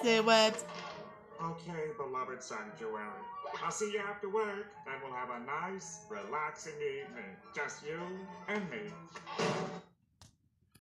Say what? Okay, beloved sanctuary. I'll see you after work, and we'll have a nice, relaxing evening. Just you and me.